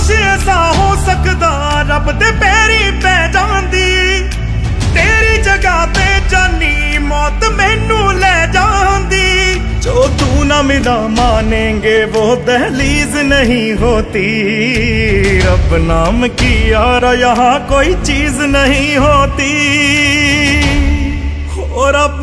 काश ऐसा हो सकदा रब दे पैरी पै जांदी, तेरी जगह ते जानी मौत मैनू ले जांदी। जो तू ना मिला मानेंगे वो दहलीज नहीं होती, रब नाम की यार यहाँ कोई चीज नहीं होती। और अब